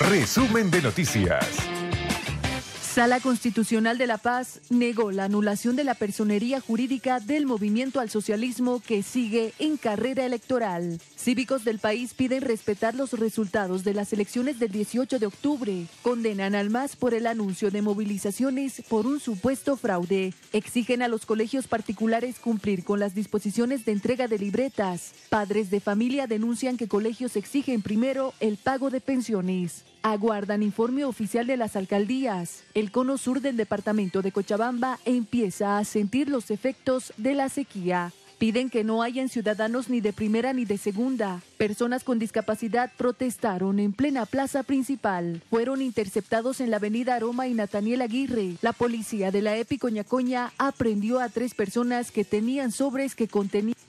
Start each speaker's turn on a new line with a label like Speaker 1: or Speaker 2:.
Speaker 1: Resumen de noticias.
Speaker 2: Sala Constitucional de La Paz negó la anulación de la personería jurídica del Movimiento al Socialismo que sigue en carrera electoral. Cívicos del país piden respetar los resultados de las elecciones del 18 de octubre. Condenan al MAS por el anuncio de movilizaciones por un supuesto fraude. Exigen a los colegios particulares cumplir con las disposiciones de entrega de libretas. Padres de familia denuncian que colegios exigen primero el pago de pensiones. Aguardan informe oficial de las alcaldías. El cono sur del departamento de Cochabamba empieza a sentir los efectos de la sequía. Piden que no hayan ciudadanos ni de primera ni de segunda. Personas con discapacidad protestaron en plena plaza principal. Fueron interceptados en la avenida Aroma y Nathaniel Aguirre. La policía de la EPI Coñacoña aprendió a 3 personas que tenían sobres que contenían